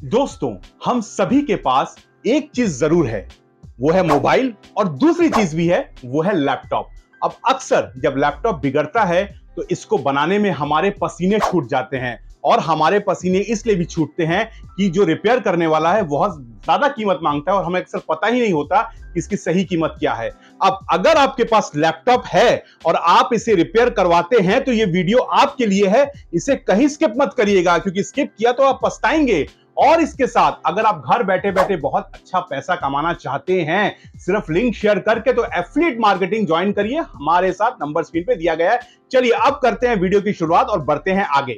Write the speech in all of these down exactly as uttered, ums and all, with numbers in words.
दोस्तों, हम सभी के पास एक चीज जरूर है, वो है मोबाइल, और दूसरी चीज भी है, वो है लैपटॉप। अब अक्सर जब लैपटॉप बिगड़ता है तो इसको बनाने में हमारे पसीने छूट जाते हैं, और हमारे पसीने इसलिए भी छूटते हैं कि जो रिपेयर करने वाला है बहुत ज्यादा कीमत मांगता है और हमें अक्सर पता ही नहीं होता कि इसकी सही कीमत क्या है। अब अगर आपके पास लैपटॉप है और आप इसे रिपेयर करवाते हैं तो ये वीडियो आपके लिए है। इसे कहीं स्किप मत करिएगा, क्योंकि स्किप किया तो आप पछताएंगे। और इसके साथ अगर आप घर बैठे बैठे बहुत अच्छा पैसा कमाना चाहते हैं सिर्फ लिंक शेयर करके, तो एफिलिएट मार्केटिंग ज्वाइन करिए हमारे साथ, नंबर स्क्रीन पे दिया गया है। चलिए अब करते हैं वीडियो की शुरुआत और बढ़ते हैं आगे।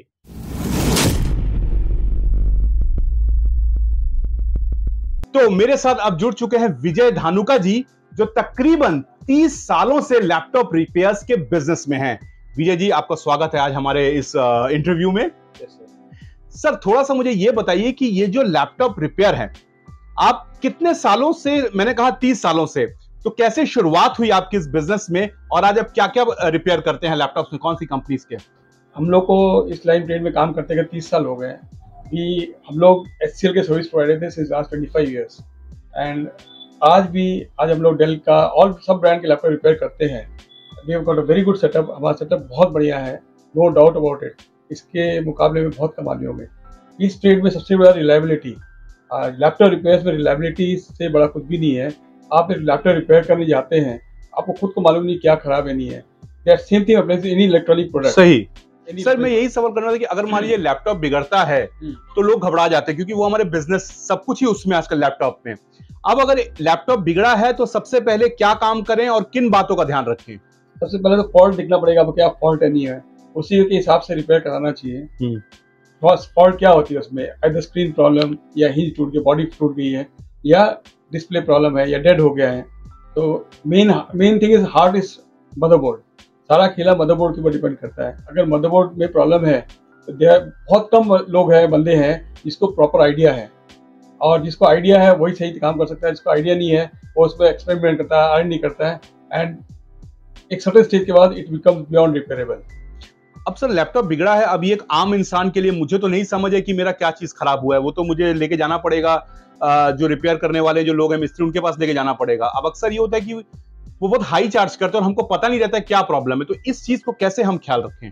तो मेरे साथ अब जुड़ चुके हैं विजय धानुका जी, जो तकरीबन तीस सालों से लैपटॉप रिपेयर्स के बिजनेस में हैं। विजय जी, आपका स्वागत है आज हमारे इस इंटरव्यू में। सर, थोड़ा सा मुझे यह बताइए कि ये जो लैपटॉप रिपेयर है, आप कितने सालों से, मैंने कहा तीस सालों से, तो कैसे शुरुआत हुई आपकी इस बिजनेस में, और आज आप क्या क्या रिपेयर करते हैं लैपटॉप्स में, कौन सी कंपनीज के? हम लोग को इस लाइन ट्रेड में काम करते करते तीस साल हो गए हैं। कि हम लोग एच सी एल के सर्विस प्रोवाइडर थे since last twenty five years, and आज भी आज हम लोग डेल का और सब ब्रांड के लैपटॉप रिपेयर करते हैं। We have got a very good setup, हमारा सेटअप बहुत बढ़िया है, नो डाउट अबाउट इट। इसके मुकाबले में बहुत कम आदमियों में इस ट्रेड में सबसे बड़ा रिलायबिलिटी, लैपटॉप रिपेयर्स में रिलायबिलिटी से बड़ा कुछ भी नहीं है। आप एक लैपटॉप रिपेयर करने जाते हैं, आपको खुद को मालूम नहीं क्या खराब है नहीं है। Same thing applies in electronic product. सही सर, मैं यही सवाल करना था कि अगर मान लीजिए लैपटॉप बिगड़ता है तो लोग घबरा जाते हैं, क्योंकि वो हमारे बिजनेस सब कुछ ही उसमें आजकल लैपटॉप में। अब अगर लैपटॉप बिगड़ा है तो सबसे पहले क्या काम करें और किन बातों का ध्यान रखें? सबसे पहले तो फॉल्ट दिखना पड़ेगा, क्या फॉल्ट है नहीं है, उसी के हिसाब से रिपेयर कराना चाहिए। फॉल्ट क्या होती है उसमें, either स्क्रीन प्रॉब्लम या हिंज टूट गई, बॉडी टूट गई है, या डिस्प्ले प्रॉब्लम है, या डेड हो गया है। तो main main thing is hard is motherboard. सारा खेला मदरबोर्ड के ऊपर डिपेंड करता है। अगर मदरबोर्ड में प्रॉब्लम है तो बहुत कम लोग हैं, बंदे हैं जिसको प्रॉपर आइडिया है, और जिसको आइडिया है वही सही काम कर सकता है। जिसको आइडिया नहीं है वो उस पर एक्सपेरिमेंट करता है, अर्न नहीं करता है, एंड एक सर्टेन स्टेज के बाद इट बिकम्स बियॉन्ड रिपेयरेबल। अब सर, लैपटॉप बिगड़ा है, अभी एक आम इंसान के लिए मुझे तो नहीं समझ है कि मेरा क्या चीज खराब हुआ है, वो तो मुझे लेके जाना पड़ेगा, जो रिपेयर करने वाले जो लोग हैं मिस्त्री, उनके पास लेके जाना पड़ेगा। अब अक्सर ये होता है कि वो बहुत हाई चार्ज करते हैं और हमको पता नहीं रहता है क्या प्रॉब्लम है, तो इस चीज को कैसे हम ख्याल रखें?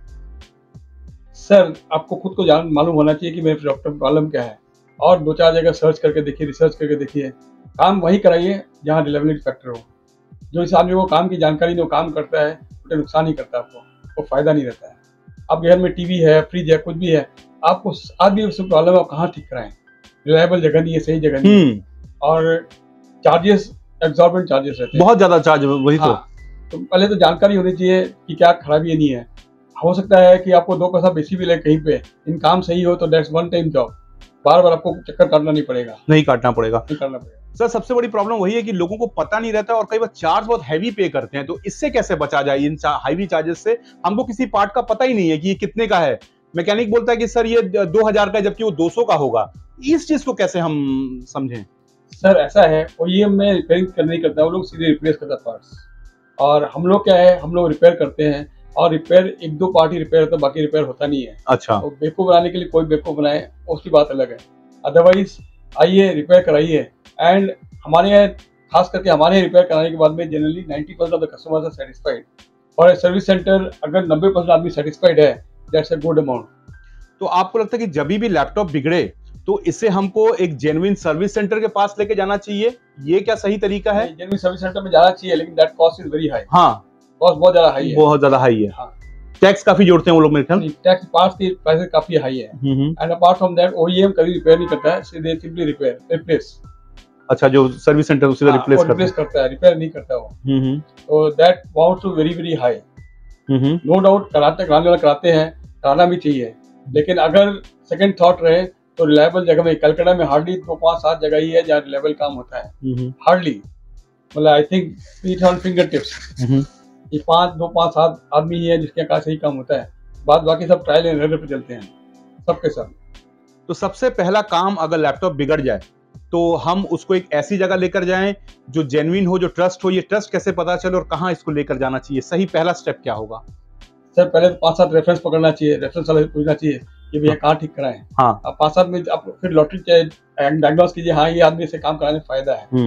सर, आपको खुद को जान मालूम होना चाहिए कि मेरे लैपटॉप प्रॉब्लम क्या है, और दो चार जगह सर्च करके देखिए, रिसर्च करके देखिए। काम वही कराइए जहाँ रिलायबिलिटी फैक्टर हो। जो इस आदमी को काम की जानकारी नहीं, वो काम करता है तो नुकसान ही करता है, आपको वो फायदा नहीं रहता है। आप घर में टीवी है, फ्रिज है, कुछ भी है, आपको आज भी उसमें प्रॉब्लम है, आप कहाँ ठीक कराएं? रिलायबल जगह नहीं है, सही जगह नहीं है, और चार्जेस एग्जॉर्बिटेंट चार्जेस रहते हैं, बहुत ज्यादा चार्ज। वही हाँ। तो, तो पहले तो जानकारी होनी चाहिए कि क्या खराबी नहीं है। हो सकता है कि आपको दो पैसा बेसी भी लगे कहीं पे, इन काम सही हो तो दैट्स वन टाइम जॉब, बार बार आपको चक्कर काटना नहीं पड़ेगा, नहीं काटना पड़ेगा नहीं करना पड़ेगा। सर, सबसे बड़ी प्रॉब्लम वही है कि लोगों को पता नहीं रहता और कई बार चार्ज बहुत हैवी पे करते हैं, तो इससे कैसे बचा जाए? इन हैवी चार्जेस से हमको किसी पार्ट का पता ही नहीं है कि ये कितने का है। मैकेनिक बोलता है कि सर ये दो हजार का है, जबकि वो दो सौ का होगा। इस चीज को कैसे हम समझें? सर, ऐसा है, वो ये में रिपेयरिंग करना नहीं करता, वो लोग सीधे रिप्लेस करता पार्ट्स, और हम लोग क्या है, हम लोग रिपेयर करते हैं, और रिपेयर एक दो पार्ट ही रिपेयर होता है, बाकी रिपेयर होता नहीं है। अच्छा। तो बेवकूफ बनाने के लिए कोई बेवकूफ बनाए, उसकी बात अलग है। अदरवाइज आइए, रिपेयर कराइए, एंड हमारे यहाँ खास करके हमारे यहाँ रिपेयर कराने के बाद में generally ninety percent of the customers are satisfied, और सर्विस सेंटर अगर नब्बे परसेंट आदमी सेटिस्फाइड है, दैट्स अ गुड अमाउंट। तो आपको लगता है कि जब भी लैपटॉप बिगड़े तो इसे हमको एक जेन्युइन सर्विस सेंटर के पास लेके जाना चाहिए, ये क्या सही तरीका है? जेन्युइन सर्विस सेंटर में जाना चाहिए, लेकिन that cost is very high. हाँ, कॉस्ट बहुत ज्यादा हाई है, बहुत ज्यादा हाई है। हाँ, टैक्स काफी जोड़ते हैं वो लोग मेरे ख्याल। टैक्स पार्ट्स के प्राइस काफी हाई है, and apart from that OEM कभी रिपेयर नहीं करता है, सीधे सिंपली रिपेयर रिप्लेस। अच्छा, जो सर्विस सेंटर उसे रिप्लेस करता, रिप्लेस करता है, रिपेयर नहीं करता वो। तो that amount to very very high. No doubt कराते कराने वाला कराते हैं, कराना भी चाहिए, लेकिन अगर सेकंड थॉट रहे तो रिलायबल जगह में, कलकत्ता में हार्डली दो पांच सात जगह ही है जहाँ रिलायबल काम होता है, हार्डली, मतलब I think it on finger tips, ये पांच दो पांच सात आदमी ही है जिसके पास सही काम होता है, बाद बाकी सब ट्रायल एंड एरर पे चलते हैं सबके सब। तो सबसे पहला काम, अगर लैपटॉप बिगड़ जाए तो हम उसको एक ऐसी जगह लेकर जाएं जो जेन्युइन हो, जो ट्रस्ट हो। ये ट्रस्ट कैसे पता चले और कहाँ इसको लेकर जाना चाहिए? सही पहला स्टेप क्या होगा? सर, पहले तो पांच सात रेफरेंस पकड़ना चाहिए, रेफरेंस वाले पूछना चाहिए कि भैया कहाँ ठीक कराएं। हाँ। आप पाँच सात में आप फिर लॉटरी डायग्नोस कीजिए, हाँ ये आदमी से काम कराने में फायदा है,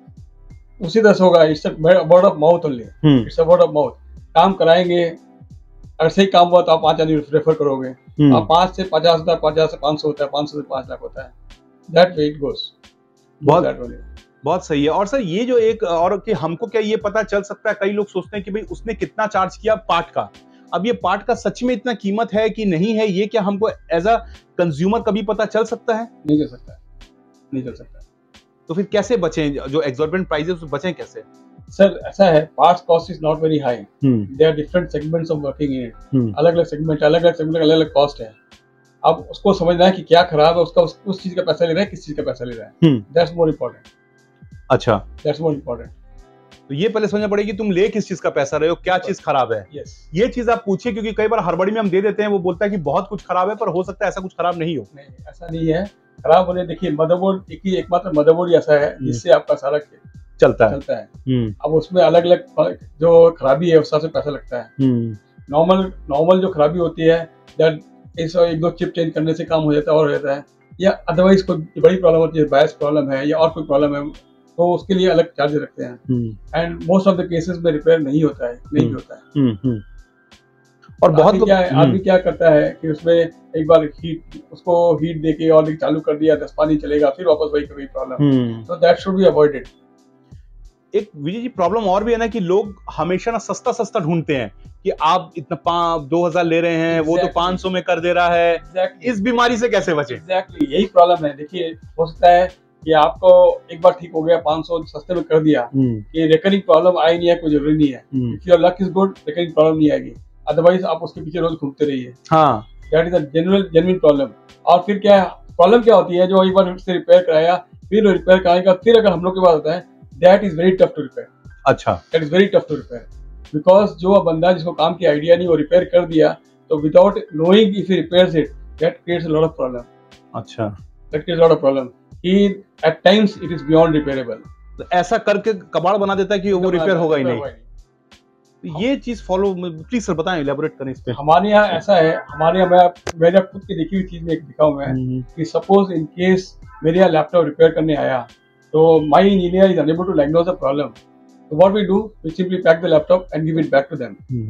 उसी तरह से होगा। It's word of mouth only, it's a word of mouth. काम कराएंगे, अगर सही काम हुआ तो आप पांच आदमी रेफर करोगे, आप पांच से पचास होता है, पचास से पाँच सौ होता है, पाँच सौ से पांच लाख होता है। That way it goes. बहुत बहुत सही है। और सर ये जो एक और कि हमको क्या ये पता चल सकता है, कई लोग सोचते हैं कि भाई उसने कितना चार्ज किया पार्ट का, अब ये पार्ट का सच में इतना कीमत है कि नहीं है, ये क्या हमको एज अ कंज्यूमर कभी पता चल सकता है? नहीं चल सकता, नहीं चल सकता। तो फिर कैसे बचें, जो एक्सॉर्बिटेंट प्राइसेस बचें कैसे? सर ऐसा है, parts cost is not very high, there are different segments of working in it, अलग अलग सेगमेंट, अलग अलग सेगमेंट अलग अलग कॉस्ट है। अब उसको समझना है कि क्या खराब है, उसका उस, उस चीज का पैसा ले रहा है, किस चीज का पैसा ले रहा है, दैट्स मोर इम्पोर्टेंट। अच्छा, दैट्स मोर इम्पोर्टेंट। तो ये पहले समझना पड़ेगी तुम ले किस चीज का पैसा रहे हो, क्या चीज खराब है। yes. ये चीज आप पूछिए, क्योंकि कई बार हड़बड़ी में हम दे देते हैं, वो बोलता है कि बहुत कुछ खराब है, पर हो सकता है ऐसा कुछ खराब नहीं हो। नहीं, ऐसा नहीं है। खराब होने, देखिए मदरबोर्ड एक ही एकमात्र मदरबोर्ड ऐसा है जिससे आपका सारा चलता है चलता है। अब उसमें अलग अलग जो खराबी है उस हिसाब से पैसा लगता है। नॉर्मल नॉर्मल जो खराबी होती है, दैट इस एक दो चिप चेंज करने से काम हो जाता है और हो जाता है, या अदरवाइज कोई बड़ी प्रॉब्लम होती है, बायस प्रॉब्लम है या और कोई प्रॉब्लम है, तो उसके लिए अलग चार्ज रखते हैं। And most of the cases में रिपेयर नहीं होता है, नहीं होता है। और बहुत क्या है, आदमी क्या करता है कि उसमें एक बार हीट, उसको हीट देके और चालू कर दिया, दस पानी चलेगा, फिर वापस वही कभी प्रॉब्लम, तो दैट शुड बी अवॉइडेड। एक विजय जी प्रॉब्लम और भी है ना कि लोग हमेशा ना सस्ता सस्ता ढूंढते हैं कि आप इतना पाँच दो हजार ले रहे हैं, exactly. वो तो पाँच सौ में कर दे रहा है। exactly. इस बीमारी से कैसे बचे? Exactly exactly. यही प्रॉब्लम है। देखिए, हो सकता है कि आपको एक बार ठीक हो गया, पाँच सौ सस्ते में कर दिया, कि रिकरिंग प्रॉब्लम आई नहीं है, कोई जरूरी नहीं है। If your luck is good, recurring problem नहीं आएगी, अदरवाइज आप उसके पीछे रोज घूमते रहिए। हाँ, that is a genuine genuine problem. और फिर क्या प्रॉब्लम क्या होती है, जो एक बार से रिपेयर कराया, फिर रिपेयर कराने का फिर अगर हम लोग के पास होता है, that is very tough to repair. अच्छा, that is very tough to repair, because जो बंदा जिसको काम की आइडिया नहीं, वो रिपेयर कर दिया, तो without knowing if he repairs it, that creates a lot of problem. अच्छा, that creates a lot of problem. He at times it is beyond repairable. तो ऐसा करके कबाड़ बना देता है कि वो रिपेयर होगा ही नहीं। तो ये चीज फॉलो, प्लीज सर बताएं, इलैबोरेट करें इस पे। हमारे यहाँ ऐसा है, हमारे यहाँ मैं मैंने खुद की देखी हुई चीज में एक दिखा हुआ है कि सपोज इन केस मेरे यहाँ लैपटॉप रिपेयर करने आया, तो my engineer is unable to diagnose the problem, तो what we do, we simply pack the laptop and give it back to them,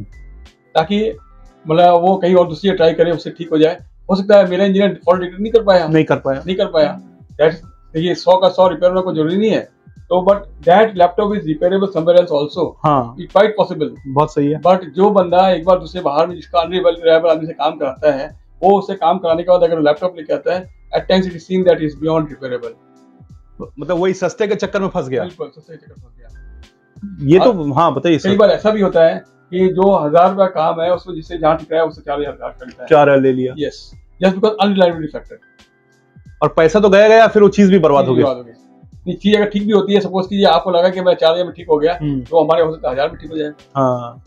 ताकि मतलब वो कहीं और दूसरी ट्राई करे, उससे ठीक हो जाए। हो सकता है मेरा इंजीनियर फॉल्ट डिटेक्ट नहीं कर पाया नहीं कर पाया नहीं कर पाया दैट देखिए, सौ का सौ रिपेयर होना कोई जरूरी नहीं है, तो but that laptop is repairable somewhere else also. हाँ, इट क्वाइट पॉसिबल। बहुत सही है। बट जो बंदा एक बार दूसरे बाहर में जिसका अनरिलायबल आदमी से काम कराता है, वो उससे काम कराने के बाद अगर लैपटॉप लेके आता है, at times it is seen that is beyond repairable. मतलब वही सस्ते के चक्कर में फंस गया। बिल्कुल, सस्ते के चक्कर में फंस गया। ये तो हाँ बताइए। कई बार ऐसा भी होता है कि जो हजार रुपया काम है, उसको जिससे जहाँ ठिकाया उससे चार हजार करता है, चार हजार ले लिया। Yes, just because unreliability factor. और पैसा तो गया गया, फिर वो चीज भी बर्बाद हो गई। चीज अगर ठीक भी होती है, सपोज कीजिए आपको लगा कि मैं चार हजार में ठीक हो गया, तो हमारे हो सकता है हजार में ठीक हो जाए। हाँ,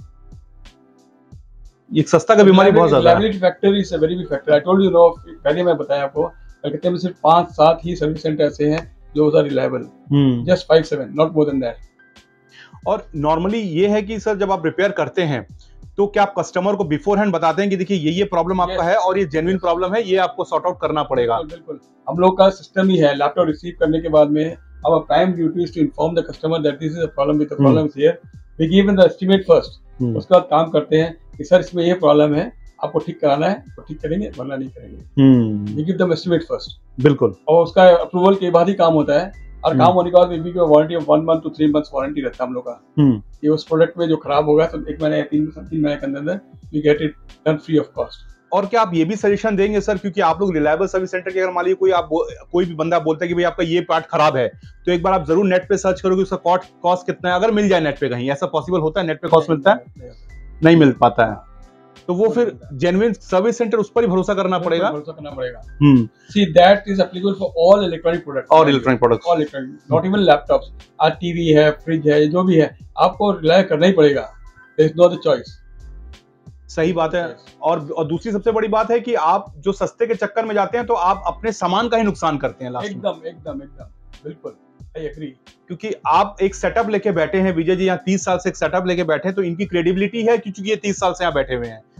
एक सस्ता का बीमारी बहुत ज्यादा है। Reliability factor is a very big factor. I told you know, पहले मैं बताया आपको, कलकत्ते में सिर्फ पांच सात ही सर्विस सेंटर ऐसे हैं जो are reliable, just five seven, not more than that. और नॉर्मली ये है कि सर जब आप रिपेयर करते हैं, तो क्या आप कस्टमर को बिफोर हैंड बताते हैं कि देखिए ये ये प्रॉब्लम आपका है और ये जेन्युइन प्रॉब्लम है, ये आपको सॉर्ट आउट करना पड़ेगा? बिल्कुल, बिल्कुल। हम लोग का सिस्टम ही है, लैपटॉप रिसीव करने के बाद में our prime duty is to inform the customer that this is a problem with the problem is here. We give them the estimate first. उसके बाद काम करते हैं कि सर इसमें ये प्रॉब्लम है, आपको ठीक कराना है तो ठीक करेंगे, वरना नहीं करेंगे। We give them estimate first. बिल्कुल। और उसका अप्रूवल के बाद ही काम होता है, और काम होने के बाद भी warranty of one month to three months warranty रहता है हम लोग का। ये उस प्रोडक्ट में जो खराब होगा तो एक महीने या तीन तीन महीने के अंदर we get it done free of cost. और क्या आप ये भी सजेशन देंगे सर, क्योंकि आप लोग रिलायबल सर्विस सेंटर के, अगर मान लीजिए कोई आप कोई भी बंदा बोलता है कि भाई आपका ये पार्ट खराब है, तो एक बार आप जरूर नेट पे सर्च करो कि उसका कॉस्ट कॉस्ट कितना है, अगर मिल जाए नेट पे कहीं, ऐसा पॉसिबल होता है? नेट पे कॉस्ट मिलता है? नहीं मिल पाता है, तो वो फिर जेन्युइन सर्विस सेंटर उस पर ही भरोसा करना पड़ेगा। भरोसा करना पड़ेगा। See that is applicable for all electronic products, all electronic products, all electronic, not even laptops. आज टीवी है, फ्रिज है, जो भी है, आपको रिलाय करना ही पड़ेगा, there is no other choice. सही बात है। और, और दूसरी सबसे बड़ी बात है कि आप जो सस्ते के चक्कर में जाते हैं, तो आप अपने सामान का ही नुकसान करते हैं लास्ट में। एकदम एकदम एकदम, बिल्कुल, आई एग्री। क्योंकि आप एक सेटअप लेके बैठे हैं, विजय जी यहाँ तीस साल से एक सेटअप लेके बैठे हैं, तो इनकी क्रेडिबिलिटी है क्योंकि ये तीस साल से यहाँ बैठे हुए हैं।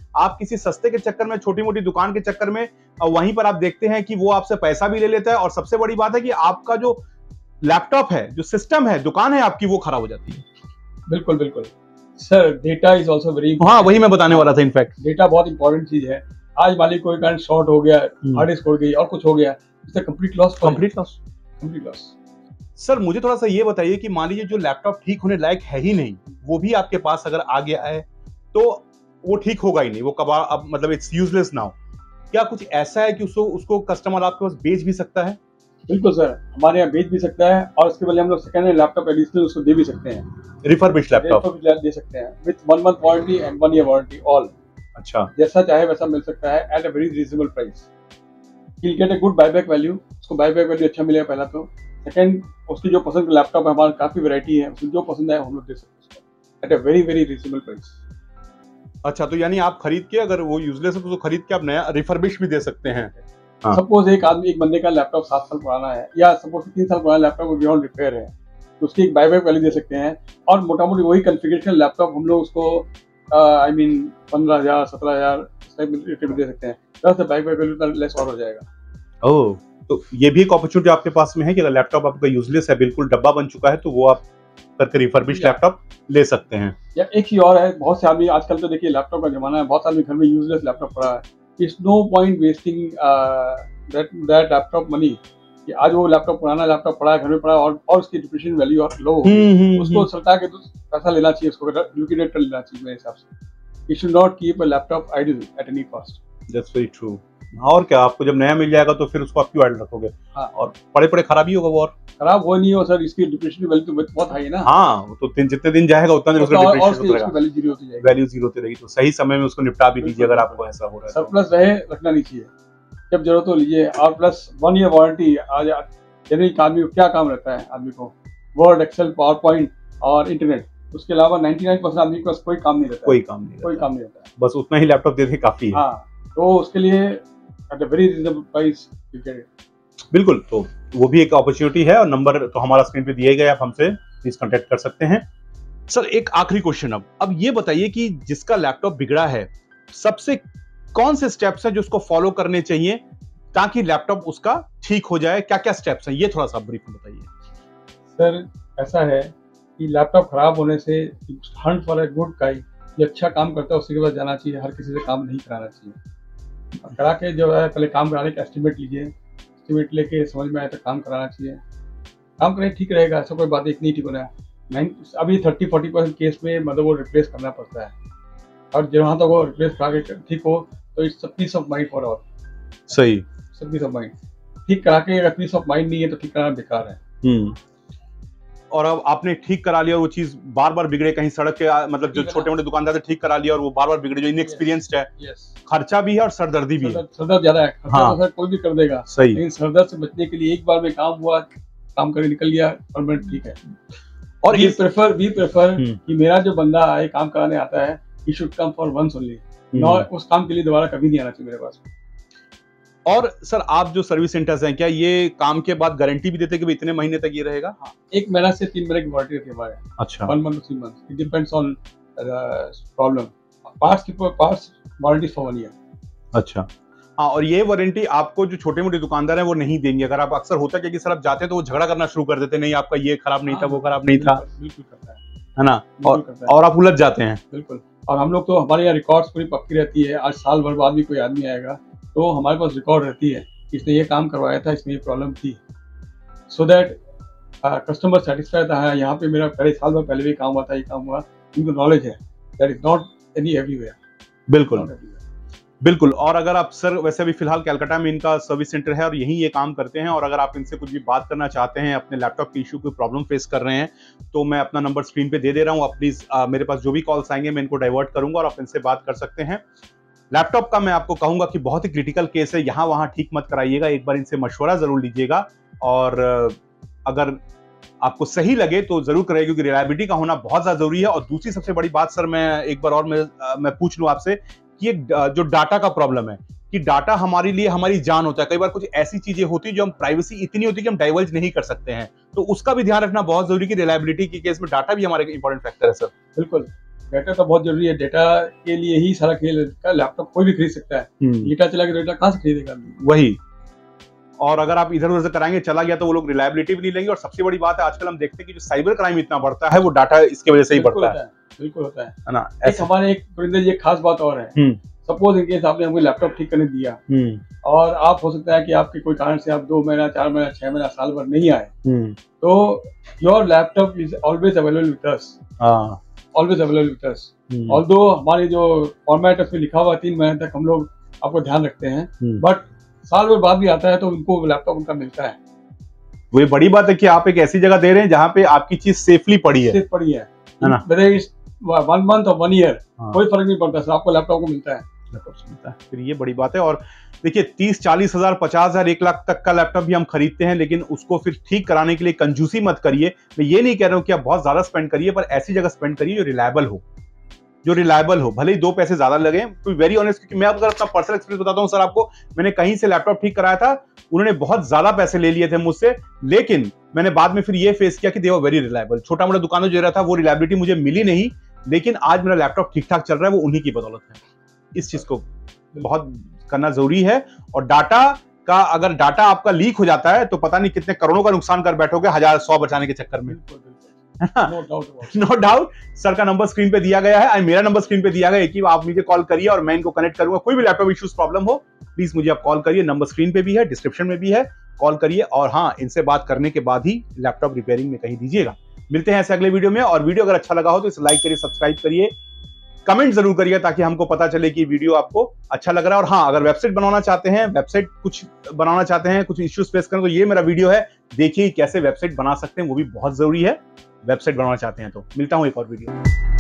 आप किसी सस्ते के चक्कर में, छोटी मोटी दुकान के चक्कर में वहीं पर आप देखते हैं कि वो आपसे पैसा भी ले लेता है, और सबसे बड़ी बात है कि आपका जो लैपटॉप है, जो सिस्टम है, दुकान है आपकी, वो खराब हो जाती है। बिल्कुल बिल्कुल sir, data is also very, हाँ वही मैं बताने वाला था। इनफैक्ट डेटा बहुत इंपॉर्टेंट चीज है। आज मान लीजिए कोई कारण शॉर्ट हो गया, हार्ड डिस्क हो गई और कुछ हो गया, इससे complete loss, complete loss, complete loss. Sir मुझे थोड़ा सा ये बताइए कि मान लीजिए जो लैपटॉप ठीक होने लायक है ही नहीं, वो भी आपके पास अगर आ गया है तो वो ठीक होगा ही नहीं, वो कब अब मतलब इट्स यूजलेस नाउ, क्या कुछ ऐसा है कि उसको उसको कस्टमर आपके पास बेच भी सकता है? बिल्कुल सर, हमारे यहाँ बेच भी सकता है, और उसके बदले हम लोग सेकंड हैंड लैपटॉप एडिशनल उसको दे भी सकते हैं, रिफर्बिश्ड लैपटॉप दे सकते हैं with one month warranty and one year warranty all. अच्छा, जैसा चाहे वैसा मिल सकता है at a very reasonable price. He'll get a good buyback value, उसको बायबैक वैल्यू अच्छा मिलेगा पहला तो। सेकंड, उसकी जो पसंद का लैपटॉप है, हमारे काफी वैरायटी है, उसको जो पसंद है हम लोग दे सकते हैं उसको at a very very reasonable price. अच्छा, तो यानी आप खरीद के, अगर वो यूजलेस है तो खरीद के आप नया रिफर्बिश भी दे सकते हैं। हाँ। सपोज एक आदमी, एक बंदे का लैपटॉप सात साल पुराना है, या सपोज तीन साल पुराना लैपटॉप बियॉन्ड रिपेयर है, तो उसकी एक बायबैक वैल्यू दे सकते हैं, और मोटा मोटी वही कॉन्फ़िगरेशन लैपटॉप हम लोग उसको आई मीन पंद्रह हजार सत्रह हजार दे सकते हैं, प्लस बायबैक वैल्यू लेस और हो जाएगा। ओह, तो ये भी एक अपॉर्चुनिटी आपके पास में है कि अगर लैपटॉप आपका यूजलेस है, बिल्कुल डब्बा बन चुका है, तो वो आप करके रिफर्बिश लैपटॉप ले सकते हैं। या एक चीज और है, बहुत से आदमी आजकल तो देखिए लैपटॉप का जमाना है, बहुत आदमी घर में यूजलेस लैपटॉप पड़ा है। It's no point wasting that that laptop money, कि आज वो लैपटॉप पुराना लैपटॉप पड़ा है घर में पड़ा है, और और उसकी डिप्रिसिएशन वैल्यू और लो हो गई, उसको सल्टा के तो पैसा लेना चाहिए, उसको लिक्विडेट कर लेना चाहिए मेरे हिसाब से। You should not keep a laptop idle at any cost. That's very true. और क्या, आपको जब नया मिल जाएगा तो फिर उसको आप क्यों आइडल रखोगे? हाँ। और पड़े पड़े खराब ही होगा वो, और खराब वो नहीं हो सर, इसकी डिप्रिसिएशन वैल्यू तो बहुत हाई है ना। हाँ, तो दिन जितने दिन जाएगा उतना दिन उसका डिप्रिसिएशन होता रहेगा, वैल्यू जीरो होती जाएगी, वैल्यू जीरो होती रहेगी। तो सही समय में उसको निपटा भी दीजिए अगर आपको ऐसा हो रहा है। सरप्लस रहे, रखना नहीं चाहिए, जब जरूरत हो लीजिए। और प्लस वन ईयर वारंटी। आज जनरली आदमी को क्या काम रहता है, आदमी को वर्ड, एक्सेल, पावर पॉइंट और इंटरनेट, उसके अलावा निन्यानवे परसेंट आदमी के पास कोई काम नहीं रहता, कोई काम नहीं कोई काम नहीं रहता है, बस उतना ही लैपटॉप दे दे काफी है। हाँ, तो उसके लिए at a very reasonable price you get it. बिल्कुल, तो वो भी एक अपॉर्चुनिटी है, और नंबर तो हमारा स्क्रीन पे दिए गए, आप हमसे प्लीज कांटेक्ट कर सकते हैं। सर एक आखिरी क्वेश्चन, अब अब ये बताइए कि जिसका लैपटॉप बिगड़ा है, सबसे कौन से स्टेप्स हैं जो उसको फॉलो करने चाहिए ताकि लैपटॉप उसका ठीक हो जाए? क्या क्या स्टेप्स हैं, ये थोड़ा सा ब्रीफ में बताइए। सर ऐसा है कि लैपटॉप खराब होने से हंट फॉर अ गुड गाई, जो अच्छा काम करता है उसी के पास जाना चाहिए, हर किसी से काम नहीं कराना चाहिए। करा के जो है पहले काम कराने का एस्टिमेट लीजिए, एस्टिमेट लेके समझ में आए तो काम कराना चाहिए, काम करें ठीक रहेगा, ऐसा कोई बात एक नहीं ठीक होना है। अभी थर्टी फोर्टी परसेंट केस में मतलब वो रिप्लेस करना पड़ता है, और जहाँ तक वो रिप्लेस करा के ठीक हो तो it's peace of mind for all. सही, पीस ऑफ माइंड ठीक करा के, अगर पीस ऑफ माइंड नहीं है तो ठीक कराना बेकार है। हम्म और अब आपने ठीक करा लिया और वो चीज बार बार बिगड़े, कहीं सड़क के मतलब जो छोटे मोटे दुकानदार से ठीक करा लिया और वो बार बार बिगड़े, जो इनएक्सपीरियंस्ड है, खर्चा भी है और सरदर्दी भी है। सरदर्द ज्यादा है, खर्चा हाँ। तो सर कोई भी कर देगा, सही, लेकिन सरदर्द से बचने के लिए एक बार में काम हुआ, काम करके निकल गया, परमानेंट ठीक है। और वी प्रेफर वी प्रेफर कि मेरा जो बंदा आए काम कराने आता है, he should come for once only, not उस काम के लिए दोबारा कभी नहीं आना चाहिए मेरे पास। और सर आप जो सर्विस सेंटर्स हैं, क्या ये काम के बाद गारंटी भी देते हैं कि इतने महीने तक ये रहेगा? हाँ, एक महीना से तीन महीने की वारंटी रहती है हमारे। अच्छा, one month three month, it depends on problem. Parts की parts warranty for one year. अच्छा, हाँ, और ये वारंटी आपको जो छोटे मोटे दुकानदार हैं वो नहीं देंगे। अगर आप, अक्सर होता है कि सर आप जाते हैं तो वो झगड़ा करना शुरू कर देते हैं, नहीं आपका ये खराब नहीं था, वो खराब नहीं था, बिल्कुल करता है, है ना, और और आप उलझ जाते हैं। बिल्कुल, और हम लोग तो, हमारे यहाँ रिकॉर्ड्स पूरी पक्की रहती है। आज साल भर बाद भी कोई आदमी आएगा तो हमारे पास रिकॉर्ड रहती है, इसने ये काम करवाया था, इसमें ये प्रॉब्लम थी, सो दैट कस्टमर सेटिस्फाई था, हाँ यहाँ पे मेरा पहले साल भर पहले भी काम हुआ था, ये काम हुआ, इनको नॉलेज है, that is not any everywhere. बिल्कुल बिल्कुल। और अगर आप सर, वैसे भी फिलहाल कलकत्ता में इनका सर्विस सेंटर है और यहीं ये काम करते हैं, और अगर आप इनसे कुछ भी बात करना चाहते हैं, अपने लैपटॉप की इशू, कोई प्रॉब्लम फेस कर रहे हैं, तो मैं अपना नंबर स्क्रीन पे दे दे रहा हूँ। आप प्लीज, मेरे पास जो भी कॉल्स आएंगे मैं इनको डाइवर्ट करूंगा और आप इनसे बात कर सकते हैं। लैपटॉप का मैं आपको कहूंगा कि बहुत ही क्रिटिकल केस है, यहाँ वहाँ ठीक मत कराइएगा, एक बार इनसे मशवरा जरूर लीजिएगा, और अगर आपको सही लगे तो जरूर करिए, क्योंकि रिलायबिलिटी का होना बहुत ज्यादा जरूरी है। और दूसरी सबसे बड़ी बात सर, मैं एक बार और मैं, मैं पूछ लूं आपसे कि ये जो डाटा का प्रॉब्लम है, कि डाटा हमारे लिए हमारी जान होता है, कई बार कुछ ऐसी चीजें होती है जो हम, प्राइवेसी इतनी होती है कि हम डाइवर्ज नहीं कर सकते हैं, तो उसका भी ध्यान रखना बहुत जरूरी है कि रिलायबिलिटी के केस में डाटा भी हमारे इंपॉर्टेंट फैक्टर है सर। बिल्कुल, डाटा तो बहुत जरूरी है, डाटा के लिए ही सारा खेल है। लैपटॉप कोई भी खरीद सकता है, डेटा चला गया, डेटा कहाँ से खरीदेगा? वही, और अगर आप इधर उधर से कराएंगे चला गया तो वो लोग रिलायबिलिटी भी नहीं लेंगे। और सबसे बड़ी बात है आजकल हम देखते हैं कि जो साइबर क्राइम इतना बढ़ता है वो डाटा इसके वजह से ही बढ़ता है। बिल्कुल होता है, है ना। एक हमारे एक परिंदे जी एक खास बात और है, सपोज इन केस आपने हमको लैपटॉप ठीक करने दिया और आप हो सकता है कि आपके कोई कारण से आप दो महीना चार महीना छह महीना साल भर नहीं आए, तो your laptop is always available with us, always available with us. Although हमारी जो फॉर्मेट है उसमें लिखा हुआ तीन महीने तक हम लोग आपको ध्यान रखते हैं, बट साल भर बाद भी आता है तो उनको लैपटॉप उनका मिलता है। वो बड़ी बात है कि आप एक ऐसी जगह दे रहे हैं जहाँ पे आपकी चीज सेफली पड़ी है, सेफ पड़ी है, है ना। वन मंथ और वन ईयर कोई फर्क नहीं पड़ता सर, आपको लैपटॉप को मिलता है, लैपटॉप मिलता है। फिर ये बड़ी बात है। और देखिए तीस चालीस हजार पचास हजार एक लाख तक का लैपटॉप भी हम खरीदते हैं, लेकिन उसको फिर ठीक कराने के लिए कंजूसी मत करिए। मैं ये नहीं कह रहा हूँ कि आप बहुत ज्यादा स्पेंड करिए, पर ऐसी जगह स्पेंड करिए जो रिलायबल हो, जो रिलायबल हो, भले ही दो पैसे ज्यादा लगे। टू वेरी ऑनेस्ट, क्योंकि मैं अगर अपना पर्सनल एक्सपीरियंस बताता हूँ सर आपको, मैंने कहीं से लैपटॉप ठीक कराया था, उन्होंने बहुत ज्यादा पैसे ले लिए थे मुझसे, लेकिन मैंने बाद में फिर ये फेस किया कि दे वर वेरी रिलायबल। छोटा मोटा दुकानों जो रहा था वो रिलायबिलिटी मुझे मिली नहीं, लेकिन आज मेरा लैपटॉप ठीक ठाक चल रहा है, वो उन्हीं की बदौलत है। इस चीज को बहुत करना जरूरी है। और डाटा का, अगर डाटा आपका लीक हो जाता है तो पता नहीं कितने करोड़ों का नुकसान कर बैठोगे हजार सौ बचाने के चक्कर में। No doubt. सर का नंबर स्क्रीन पे दिया गया है, मेरा नंबर स्क्रीन पे दिया गया है कि आप मुझे कॉल करिए और मैं इनको कनेक्ट करूंगा। कोई भी लैपटॉप इश्यूज प्रॉब्लम हो प्लीज मुझे आप कॉल करिए, नंबर स्क्रीन पे भी है, डिस्क्रिप्शन में भी है, कॉल करिए। और हाँ, इनसे बात करने के बाद ही लैपटॉप रिपेयरिंग में कहीं दीजिएगा। मिलते हैं ऐसे अगले वीडियो में। और वीडियो अगर अच्छा लगा हो तो इसे लाइक करिए, सब्सक्राइब करिए, कमेंट जरूर करिए ताकि हमको पता चले कि वीडियो आपको अच्छा लग रहा है। और हाँ, अगर वेबसाइट बनाना चाहते हैं, वेबसाइट कुछ बनाना चाहते हैं, कुछ इश्यूज फेस करें, तो ये मेरा वीडियो है, देखिए कैसे वेबसाइट बना सकते हैं, वो भी बहुत जरूरी है। वेबसाइट बनाना चाहते हैं तो मिलता हूं एक और वीडियो।